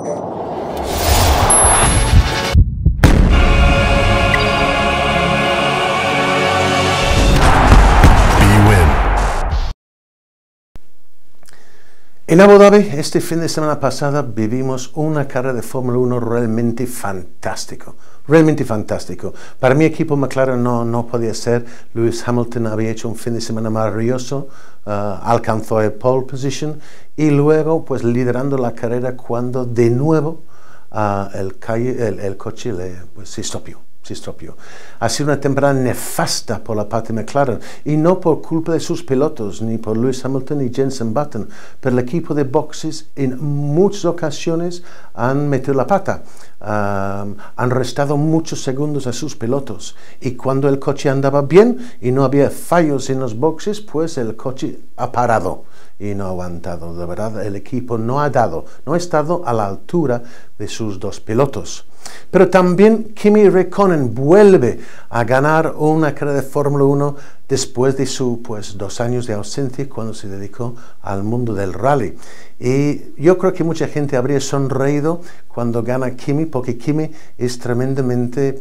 En Abu Dhabi, este fin de semana pasada, vivimos una carrera de Fórmula 1 realmente fantástico. Realmente fantástico. Para mi equipo McLaren no podía ser. Lewis Hamilton había hecho un fin de semana maravilloso, alcanzó el pole position y luego pues liderando la carrera cuando de nuevo el coche se estropeó. Ha sido una temporada nefasta por la parte de McLaren y no por culpa de sus pilotos, ni por Lewis Hamilton ni Jenson Button, pero el equipo de boxes en muchas ocasiones han metido la pata, han restado muchos segundos a sus pilotos y cuando el coche andaba bien y no había fallos en los boxes, pues el coche ha parado y no ha aguantado. De verdad, el equipo no ha estado a la altura de sus dos pilotos. Pero también Kimi Räikkönen vuelve a ganar una carrera de Fórmula 1 después de sus 2 años de ausencia cuando se dedicó al mundo del rally. Y yo creo que mucha gente habría sonreído cuando gana Kimi, porque Kimi es tremendamente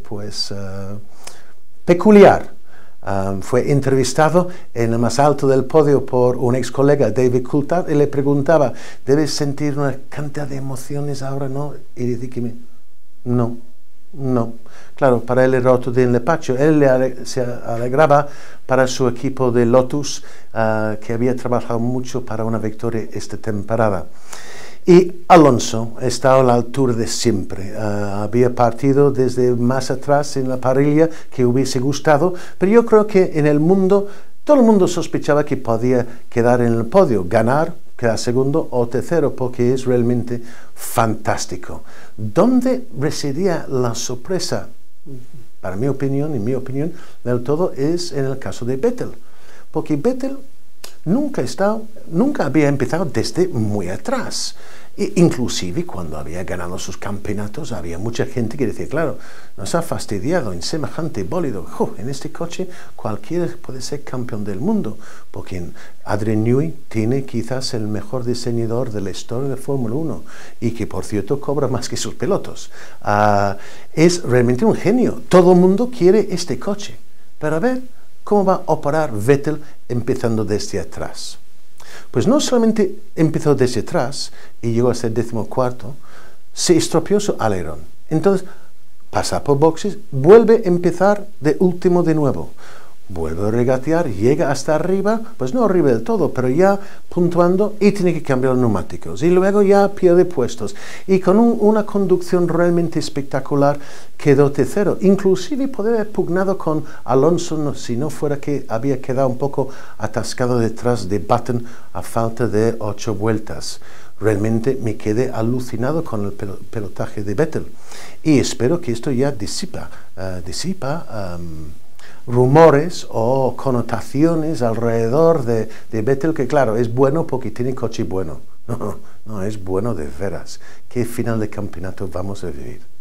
peculiar. Fue entrevistado en el más alto del podio por un ex colega, David Coulthard, y le preguntaba, ¿debes sentir una cantidad de emociones ahora, no? Y dice Kimi, no. Claro, para él era otro día en Lepaccio. Él se alegraba para su equipo de Lotus, que había trabajado mucho para una victoria esta temporada. Y Alonso estaba a la altura de siempre. Había partido desde más atrás en la parrilla que hubiese gustado, pero yo creo que en el mundo, todo el mundo sospechaba que podía quedar en el podio, ganar, quedar segundo o tercero, porque es realmente fantástico. ¿Dónde residía la sorpresa? Para mi opinión, del todo, es en el caso de Vettel, porque Vettel nunca había empezado desde muy atrás. Inclusive cuando había ganado sus campeonatos había mucha gente que decía, claro, nos ha fastidiado en semejante bólido. En este coche cualquiera puede ser campeón del mundo, porque Adrian Newey tiene quizás el mejor diseñador de la historia de Fórmula 1 y que por cierto cobra más que sus pilotos. Es realmente un genio. Todo el mundo quiere este coche. Pero a ver, ¿cómo va a operar Vettel empezando desde atrás? Pues no solamente empezó desde atrás y llegó a ser 14º, se estropeó su alerón. Entonces, pasa por boxes, vuelve a empezar de último de nuevo. Vuelve a regatear, llega hasta arriba, pues no arriba del todo, pero ya puntuando y tiene que cambiar los neumáticos. Y luego ya pierde puestos. Y con una conducción realmente espectacular quedó tercero. Inclusive podría haber pugnado con Alonso si no fuera que había quedado un poco atascado detrás de Button a falta de 8 vueltas. Realmente me quedé alucinado con el pilotaje de Vettel. Y espero que esto ya disipa rumores o connotaciones alrededor de Vettel, que claro, es bueno porque tiene coche bueno. No, es bueno de veras. ¿Qué final de campeonato vamos a vivir?